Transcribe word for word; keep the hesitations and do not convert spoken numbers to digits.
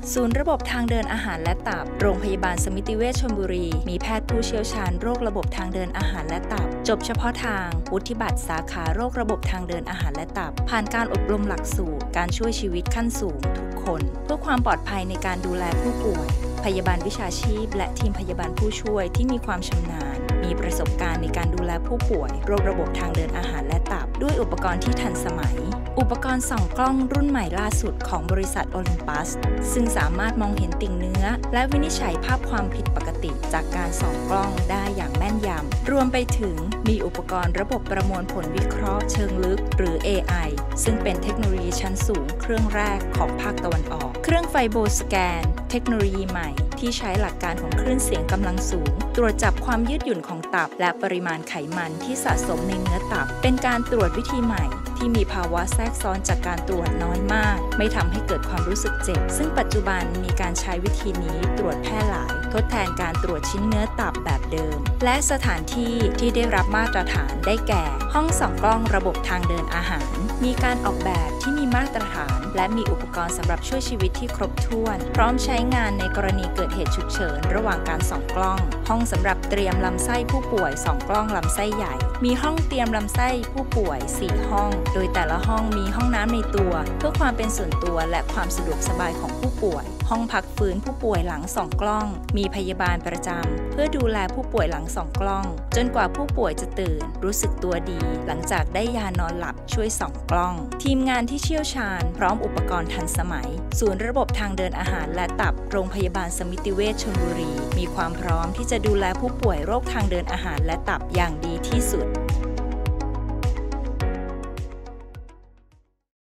ศูนย์ระบบทางเดินอาหารและตับโรงพยาบาลสมิติเวชชลบุรีมีแพทย์ผู้เชี่ยวชาญโรคระบบทางเดินอาหารและตับจบเฉพาะทางวุฒิบัตรสาขาโรคระบบทางเดินอาหารและตับผ่านการอบรมหลักสูตรการช่วยชีวิตขั้นสูงทุกคนเพื่อความปลอดภัยในการดูแลผู้ป่วยพยาบาลวิชาชีพและทีมพยาบาลผู้ช่วยที่มีความชำนาญมีประสบการณ์ในการดูแลผู้ป่วยโรคระบบทางเดินอาหารและตับด้วยอุปกรณ์ที่ทันสมัยอุปกรณ์ส่องกล้องรุ่นใหม่ล่าสุดของบริษัทโอลิมปัสซึ่งสามารถมองเห็นติ่งเนื้อและวินิจฉัยภาพความผิดปกติจากการส่องกล้องได้อย่างแม่นยำรวมไปถึงมีอุปกรณ์ระบบประมวลผลวิเคราะห์เชิงลึกหรือ เอ ไอ ซึ่งเป็นเทคโนโลยีชั้นสูงเครื่องแรกของภาคตะวันออกเครื่องไฟโบสแกนเทคโนโลยีใหม่ที่ใช้หลักการของคลื่นเสียงกำลังสูงตรวจจับความยืดหยุ่นของตับและปริมาณไขมันที่สะสมในเนื้อตับเป็นการตรวจวิธีใหม่ที่มีภาวะแทรกซ้อนจากการตรวจน้อยมากไม่ทำให้เกิดความรู้สึกเจ็บซึ่งปัจจุบันมีการใช้วิธีนี้ตรวจแพร่หลายทดแทนการตรวจชิ้นเนื้อตับแบบเดิมและสถานที่ที่ได้รับมาตรฐานได้แก่ห้องส่องกล้องระบบทางเดินอาหารมีการออกแบบที่มีมาตรฐานและมีอุปกรณ์สำหรับช่วยชีวิตที่ครบถ้วนพร้อมใช้งานในกรณีเกิดเหตุฉุกเฉินระหว่างการส่องกล้องห้องสำหรับเตรียมลำไส้ผู้ป่วยส่องกล้องลำไส้ใหญ่มีห้องเตรียมลำไส้ผู้ป่วยสี่ห้องโดยแต่ละห้องมีห้องน้ำในตัวเพื่อความเป็นส่วนตัวและความสะดวกสบายของผู้ป่วยห้องพักฟื้นผู้ป่วยหลังส่องกล้องมีพยาบาลประจำเพื่อดูแลผู้ป่วยหลังส่องกล้องจนกว่าผู้ป่วยจะตื่นรู้สึกตัวดีหลังจากได้ยานอนหลับช่วยส่องกล้องทีมงานที่เชี่ยวชาญพร้อมอุปกรณ์ทันสมัยศูนย์ระบบทางเดินอาหารและตับโรงพยาบาลสมิติเวชชลบุรีมีความพร้อมที่จะดูแลผู้ป่วยโรคทางเดินอาหารและตับอย่างดีที่สุด